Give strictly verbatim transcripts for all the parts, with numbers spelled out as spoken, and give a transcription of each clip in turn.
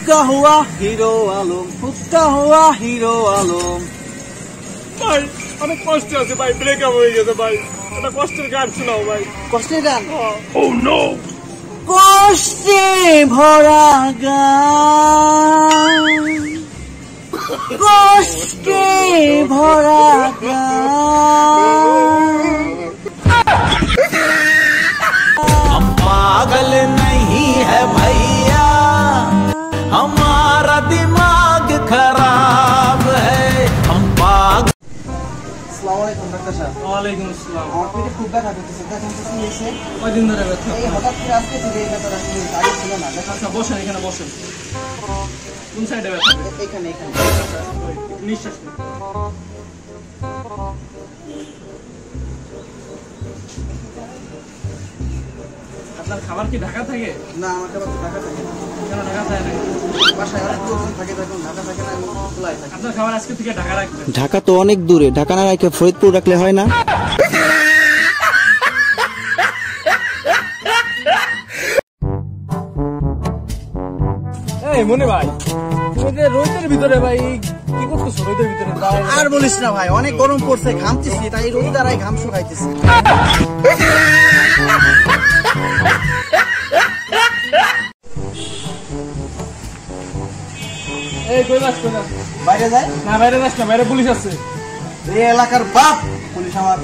ফুচকা হুয়া হিরো আলম, ফুচকা হুয়া হিরো আলম। ভাই অনেক কষ্ট আছে ভাই, ব্রেকআপ হয়ে গেছে ভাই, একটা কষ্টের গান শোনাও ভাই। কষ্টের গান? Oh no. কষ্টে ভরা গান, কষ্টে ভরা গান। हम पागल नहीं है भैया, हमारा दिमाग खराब है, हम पागल। अस्सलामु अलैकुम डॉक्टर साहब। ওয়ালাইকুম আসসালাম। আমার পেটে খুব ব্যথা করতেছে, দেখেন তো কি হয়েছে? কয়দিন ধরে ব্যথা? এই হঠাৎ করে আজকে থেকে এই ব্যথাটা শুরু হয়েছে, আগে ছিল না। আচ্ছা বসেন, এখানে বসেন। কোন সাইডে ব্যথা? এখানে এখানে। নিঃশ্বাস নিন। আপনার খাবার কি ঢাকা থাকে? না, আমার খাবার তো ঢাকা থাকে না। কেন ঢাকা থাকে না? বাসায় অনেক লোকজন থাকে, তখন ঢাকা থাকে না, আমি খোলাই থাকি। আপনার খাবার আজকে থেকে ঢাকা রাখবেন। ঢাকা তো অনেক দূরে, ঢাকা না রেখে ফরিদপুর রাখলে হয় না? এই মনে ভাই, তুমি যে রোদের ভিতরে ভাই কি করতেছো? রোদের ভিতরে আর বলিস না ভাই, অনেক গরম পড়ছে, ঘামতেছি, তাই রোদ দ্বারাই ঘাম শুকাইতেছি। এই কই যাস? কই যাস? বাইরে যায় না বাইরে যাস না, বাইরে পুলিশ আছে। এই এলাকার বাপ পুলিশ আমার।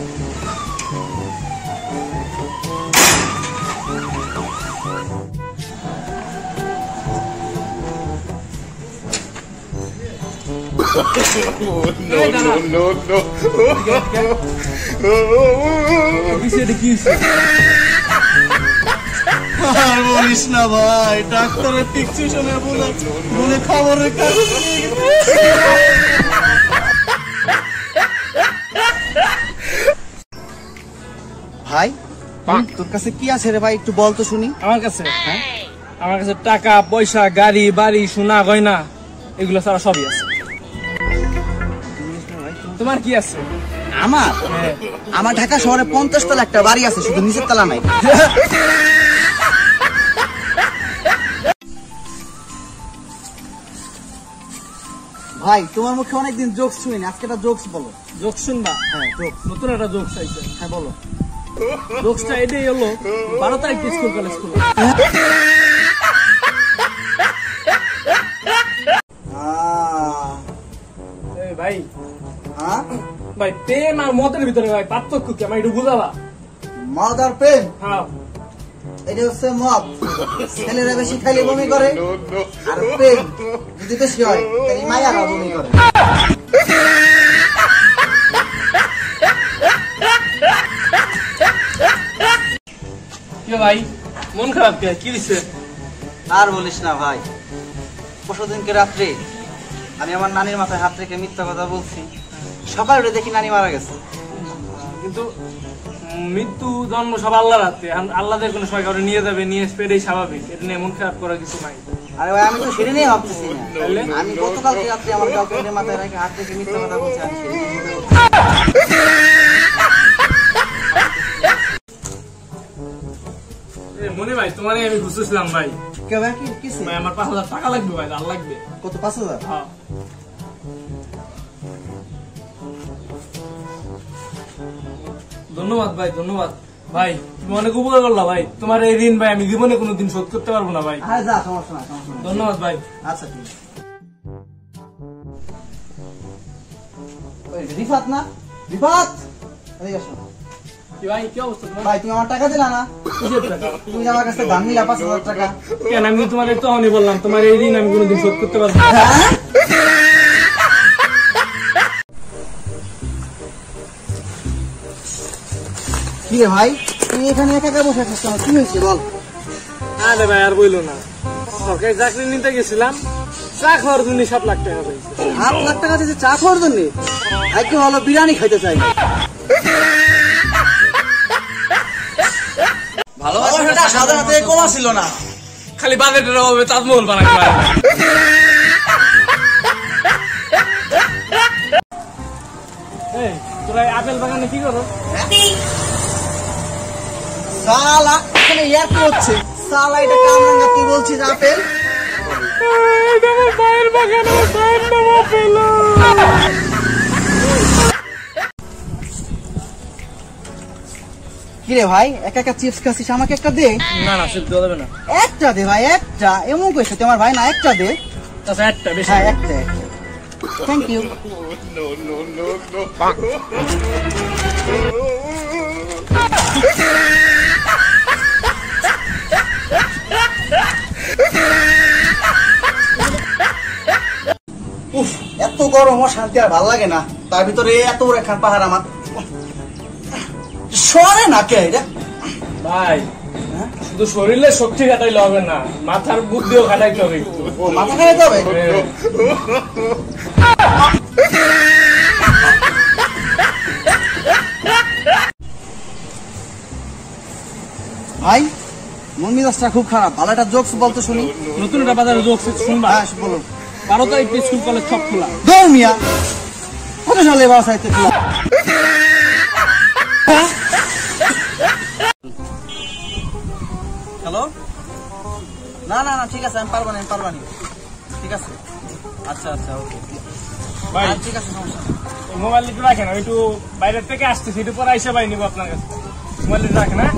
আর বলিস না ভাই, ডাক্তারের প্রেসক্রিপশনে বলে বলে খবরের কাগজ নিয়ে গেছে। ভাই তোর কাছে কি আছে রে ভাই, একটু বল তো শুনি। আমার কাছে? হ্যাঁ, আমার কাছে টাকা পয়সা, গাড়ি বাড়ি, সোনা গয়না, এগুলো ছাড়া সবই আছে। তোমার কি আছে? আমার আমার ঢাকা শহরে পঞ্চাশ তলা একটা বাড়ি আছে, শুধু নিচের তলা নাই। ভাই তোমার মুখে অনেকদিন জোকস শুনিনি, আজকে একটা জোকস বলো। জোক শুনবা? হ্যাঁ জোকস। নতুন একটা জোক চাইছে। হ্যাঁ বলো। জোকসটা এটাই হলো, বারো তারিখ স্কুল কলেজ স্কুল। এই ভাই, হ্যাঁ ভাই প্রেম আর মদের ভিতরে ভাই পার্থক্য কি আমার একটু বুঝাবা? মদ আর প্রেম? হ্যাঁ। এটা হচ্ছে মদ, ছেলেরা বেশি খাইলে বমি করে, আর প্রেম যদি বেশি হয় তাহলে মায়ারা বমি করে। ভাই মন খারাপ কে? কি দিচ্ছে? আর বলিস না ভাই, পরশুদিনকে রাত্রে আমি আমার নানির মাথায় হাত রেখে মিথ্যা কথা বলছি, সকালে উঠে দেখি নানি মারা গেছে। কিন্তু মৃত্যু জন্ম সব আল্লাহর হাতে, আল্লাহদের কোনো সময় কাউকে নিয়ে যাবে, নিয়ে আসবে, এটাই স্বাভাবিক, এটা নিয়ে মন খারাপ করার কিছু নাই। আরে ভাই আমি তো সেটা নিয়ে ভাবতেছি না, আমি গতকালকে রাত্রে আমার গার্লফ্রেন্ডের মাথায় রেখে হাত রেখে মিথ্যা কথা বলছি, আমি সেটা নিয়ে মনে করছি। মনে ভাই তোমার আমি বুঝতেছিলাম ভাই। কে ভাই কি কিছু? ভাই আমার পাঁচ হাজার টাকা লাগবে ভাই, আর লাগবে। কত? পাঁচ হাজার? হ্যাঁ। ধন্যবাদ ভাই, ধন্যবাদ ভাই, তুমি অনেক উপকার করলা ভাই। তোমার এই ঋণ ভাই আমি জীবনে কোনোদিন শোধ করতে পারবো না ভাই। আরে যা, সমস্যা না, সমস্যা না। ধন্যবাদ ভাই। আচ্ছা ঠিক আছে। ওই রিফাত না? রিফাত এদিকে আসো। কি ভাই, কি অবস্থা তোমার? ভাই তুমি আমার টাকা দিলা না? কিসের টাকা? তুমি আমার কাছে দাম নিলা পাঁচ হাজার টাকা। কেন? আমি তোমার তখনই বললাম তোমার এই ঋণ আমি কোনোদিন শোধ করতে পারবো না। কি রে ভাই, তুই এখানে একা একা বসে আছিস কেন? কি হয়েছে বল। আরে ভাই আর বইলো না, সরকারি চাকরি নিতে গেছিলাম, চা খাওয়ার জন্য সাত লাখ টাকা পাইছি। সাত লাখ টাকা দিয়েছে চা খাওয়ার জন্য? একটু ভালো বিরিয়ানি খাইতে চাই। ভালোবাসাটা সাধারণত কমা ছিল না, খালি বাজেটের অভাবে তাজমহল বানাতে পারে। এই তোরা আপেল বাগানে কি করো? সালা এখানে ইয়ার কি হচ্ছে? সালা এটা কামরাঙ্গা, তুই বলছিস আপেল? মায়ের বাগানে মায়ের নামা পেল। কিরে ভাই একা একা চিপস খাচ্ছিস, আমাকে একটা দে। না না চিপস দেওয়া যাবে না। একটা দে ভাই, একটা। এমন কইছো তোমার ভাই, না একটা দে। আচ্ছা একটা বেশি। হ্যাঁ একটা। Thank you. উফ, এত গরম ও শান্তি আর ভালো লাগে না। তার ভিতরে এত বড় একখান পাহাড় আমার সরে না কে রে ভাই। শুধু শরীরে শক্তি খাটাইলে হবে না, মাথার বুদ্ধিও খাটাইতে হবে। ও মাথা খাটাইতে হবে। ভাই মন মেজাজটা খুব খারাপ, ভালো একটা জোকস বলতো শুনি। নতুন একটা বাজারে জোকস শুনবা? হ্যাঁ বলো। বারো তারিখ স্কুল কলেজ সব খোলা। দৌড় মিয়া, কত সালে বাস আইতে খোলা? হ্যালো, না না না ঠিক আছে, আমি পারবো না, আমি পারবো না। ঠিক আছে, আচ্ছা আচ্ছা ওকে ভাই ঠিক আছে, সমস্যা নেই। মোবাইল একটু রাখেন, আমি একটু বাইরের থেকে আসতেছি, একটু পরে আইসা পাই নিবো আপনার কাছে। মোবাইল রাখেন। হ্যাঁ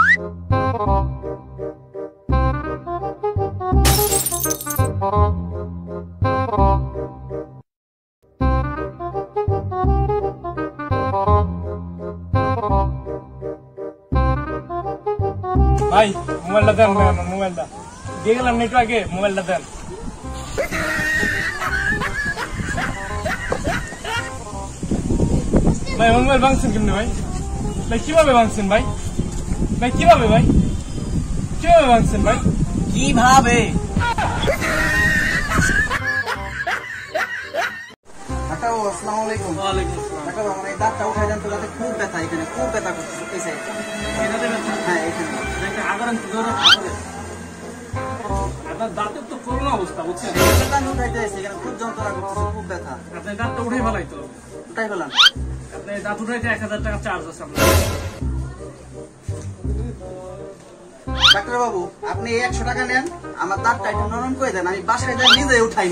ভাই মোবাইলটা দেন, মোবাইলটা দিয়ে গেলাম না একটু আগে, মোবাইলটা দেন। ভাই মোবাইল ভাঙছেন কেমনি ভাই? ভাই কিভাবে ভাঙছেন ভাই? ভাই কিভাবে ভাই কিভাবে ভাঙছেন ভাই? কিভাবে? আসসালামু আলাইকুম। ওয়ালাইকুম আসসালাম। কাকা আমার এই দাঁতটা উঠাই দেন তো, দাঁতে খুব ব্যথা, এখানে খুব ব্যথা করছে এই সাইডে। হ্যাঁ এখানে। আগারান আপনার দাঁতের তো করোনা অবস্থা বুঝছেন, দাঁত উঠাইতে এসে এখানে খুব যন্ত্রণা করতেছে, খুব ব্যথা। আপনি দাঁতটা উঠে ফেলাই তো। উঠাই ফেলাম। আপনি দাঁত উঠাইতে এক হাজার টাকা চার্জ আছে আপনার। ডাক্তার বাবু আপনি এই একশো টাকা নেন, আমার দাঁতটা একটু নরম করে দেন, আমি বাসায় যাই নিজে উঠাইনি।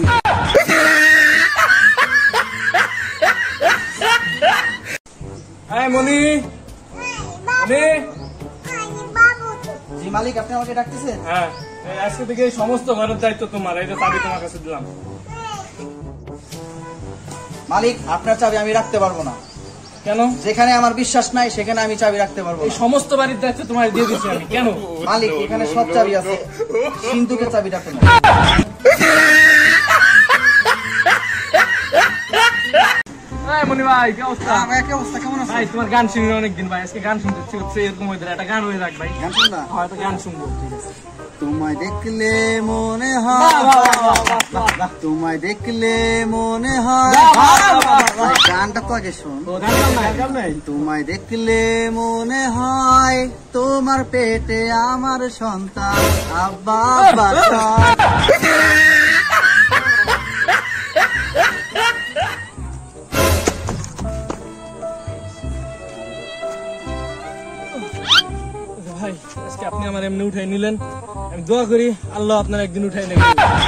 হ্যাঁ মনি, মনি। জি মালিক, আপনি আমাকে ডাকতেছেন? হ্যাঁ আজকে থেকে এই সমস্ত ঘরের দায়িত্ব তোমার, এই যে চাবি তোমার কাছে দিলাম। মালিক আপনার চাবি আমি রাখতে পারবো না। কেন? যেখানে আমার বিশ্বাস নাই সেখানে আমি চাবি রাখতে পারবো এই না। সমস্ত বাড়ির দায়িত্ব তোমার দিয়ে দিচ্ছি আমি। কেন? মালিক এখানে সব চাবি আছে, সিন্ধুকের চাবি রাখতে না। মনি ভাই কি অবস্থা? ভাই কি অবস্থা, কেমন আছেন? ভাই তোমার গান শুনি অনেকদিন ভাই, আজকে গান শুনতে ইচ্ছে করছে, এরকম ওয়েদারে একটা গান হয়ে যাক ভাই। গান শুনবা? হয়তো গান শুনবো। ঠিক আছে। তোমায় দেখলে মনে হয়, তোমায় দেখলে মনে হয়, গানটা তো আগে শোন। তোমায় দেখলে মনে হয় তোমার পেটে আমার সন্তান, আব্বা বাচ্চা। ভাই আজকে আপনি আমার এমনি উঠাই নিলেন, আমি দোয়া করি আল্লাহ আপনার একদিন উঠাই নেবেন।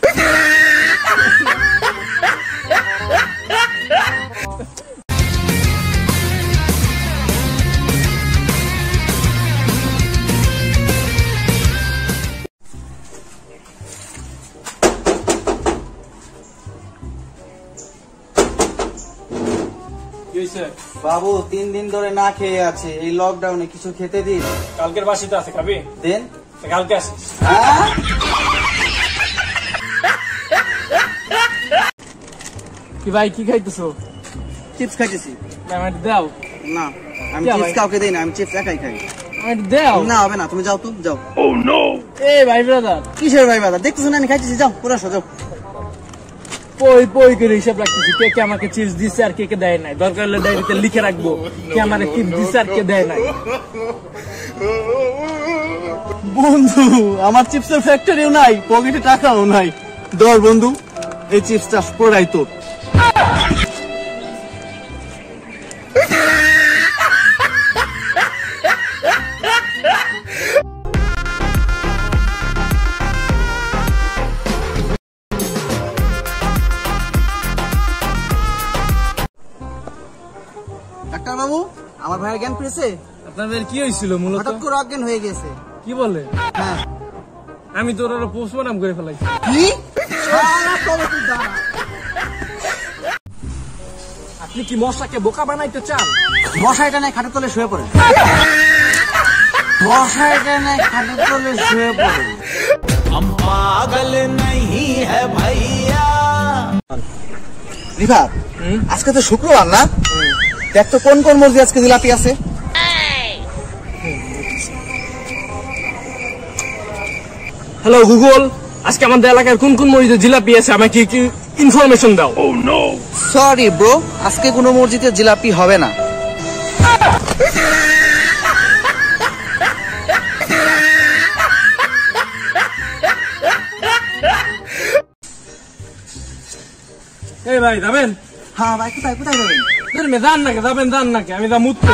বাবু তিন দিন ধরে না খেয়ে আছে, এই লকডাউনে কিছু খেতে দিন। কালকের বাসিতে আছে, খাবি? দেন। কালকে আসিস। কি ভাই কি খাইতেছো? চিপস খাইতেছি। আমার দাও। না আমি চিপস কাউকে দেই না, আমি চিপস একাই খাই। আমার দাও। না হবে না, তুমি যাও তো, যাও। Oh no. এই ভাই ব্রাদার। কিসের ভাই ব্রাদার? দেখতেছো না আমি খাইতেছি, যাও পুরো যাও। পই পই করে হিসাব রাখতেছি, কে কে আমাকে চিপস দিচ্ছে আর কে কে দেয় নাই। দরকার হলে ডায়েরিতে লিখে রাখবো কে আমাকে কি দিচ্ছে আর কে দেয় নাই। বন্ধু আমার চিপসের ফ্যাক্টরিও নাই, পকেটে টাকাও নাই। ধর বন্ধু এই চিপসটা পুরাই তোর। বাবু আমার ভাইয়ের জ্ঞান ফিরেছে? আপনাদের কি হয়েছিল মূলত? হঠাৎ করে অজ্ঞান হয়ে গেছে। কি বলে? হ্যাঁ আমি তো ওরা পোস্টমর্টম করে ফেলাইছি। কি? সারা তবে তুই দাঁড়া। আপনি কি মশাকে বোকা বানাইতে চান? মশাইটা নাই খাটের তলে শুয়ে পড়ে। মশাইটা নাই খাটের তলে শুয়ে পড়ে। हम पागल नहीं है भैया। রিফাত, আজকে তো শুক্রবার না? দেখ তো কোন কোন মসজিদে আজকে জিলাপি আছে। হ্যালো গুগল, আজকে আমাদের এলাকার কোন কোন মসজিদে জিলাপি আছে আমাকে একটু ইনফরমেশন দাও। সরি ব্রো, আজকে কোনো মসজিদে জিলাপি হবে না। এই ভাই যাবেন? হ্যাঁ ভাই, কোথায় কোথায় যাবেন? যান নাকি যাবেন, যান নাকি আমি যা মুতবো।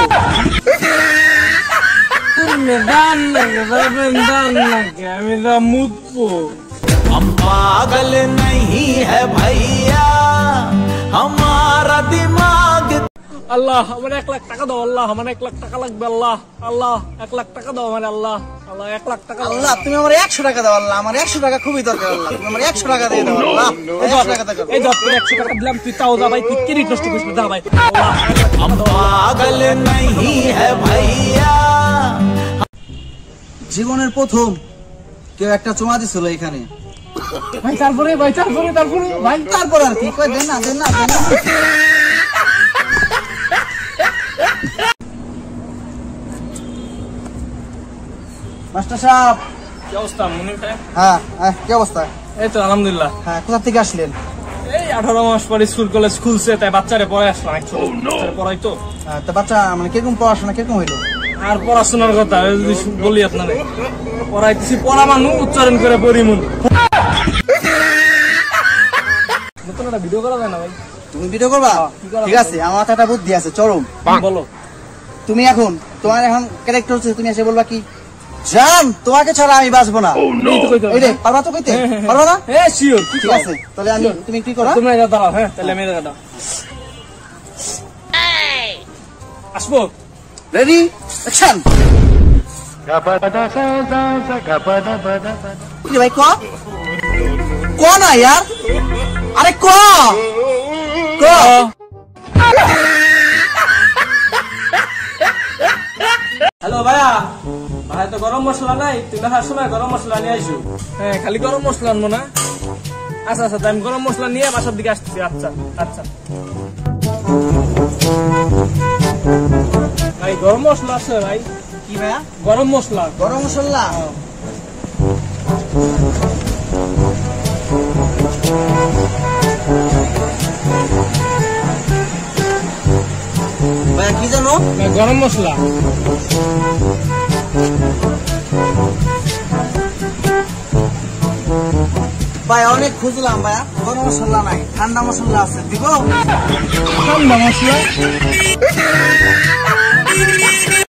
যান নাকি যাবেন, যান নাকি আমি যা মুতবো। हम पागल नहीं है भैया, हमारा दिमाग। আল্লাহ আমার এক লাখ টাকা দাও, আল্লাহ আমার এক লাখ টাকা লাগবে, আল্লাহ আল্লাহ এক লাখ টাকা দাও আমার, আল্লাহ আল্লাহ এক লাখ টাকা। আল্লাহ তুমি আমার একশো টাকা দাও, আল্লাহ আমার একশো টাকা খুবই দরকার, আল্লাহ তুমি আমার একশো টাকা দিয়ে দাও, আল্লাহ একশো টাকা দাও। এই ধর তোর একশো টাকা দিলাম, তুই তাও যা ভাই, তুই ক্রেডিট নষ্ট করিস না, যা ভাই। हम पागल नहीं है भैया। জীবনের প্রথম কেউ একটা চুমা দিছিল এখানে। ভাই তারপরে ভাই তারপরে তারপরে ভাই তারপর আর কি কই, দেন না দেন না দেন না। মাস্টার সাহেব, কি অবস্থা মুনির ভাই? হ্যাঁ হ্যাঁ কি অবস্থা? এই তো আলহামদুলিল্লাহ। হ্যাঁ কোথা থেকে আসলেন? এই আঠারো মাস পরে স্কুল কলেজ খুলছে, তাই বাচ্চারে পড়াই আসলাম। বাচ্চারে পড়াই তো। হ্যাঁ, তো বাচ্চা মানে কিরকম পড়াশোনা কিরকম হইলো? আর পড়াশোনার কথা যদি বলি আপনারে, পড়াইতেছি পড়া মানু উচ্চারণ করে পরিমুন। নতুন একটা ভিডিও করা যায় না ভাই? তুমি ভিডিও করবা? কি করা ঠিক আছে, আমার মাথায় একটা বুদ্ধি আছে চরম। বলো। তুমি এখন তোমার এখন ক্যারেক্টার হচ্ছে, তুমি এসে বলবা কি, জান তোমাকে ছাড়া আমি বাঁচবো না। এই তো কইতে হবে। এই রে পারবা তো কইতে? হ্যাঁ, হ্যাঁ, হ্যাঁ। পারবা না? হ্যাঁ শিওর। ঠিক আছে, তাহলে আমি তুমি কি করো? তোমরা এটা দাঁড়াও। হ্যাঁ তাহলে আমি এটা দাঁড়াও। আসবো। Ready action. কি ভাই ক ক না यार, আরে ক ক। হ্যালো ভাইয়া, ভাই তো গরম মশলা নাই, তুই দেখার সময় গরম মশলা নিয়ে আইসো। হ্যাঁ খালি গরম মশলা আনবো না? আচ্ছা আচ্ছা, আমি গরম মশলা নিয়ে বাসার দিকে আসতেছি। আচ্ছা আচ্ছা ভাই, গরম মশলা আছে ভাই? কি ভাইয়া? গরম মশলা। গরম মশলা? ভাইয়া কি জানো? গরম মশলা। ভাই অনেক খুঁজলাম ভাইয়া, গরম মশলা নাই, ঠান্ডা মশলা আছে, দিব? ঠান্ডা মশলা?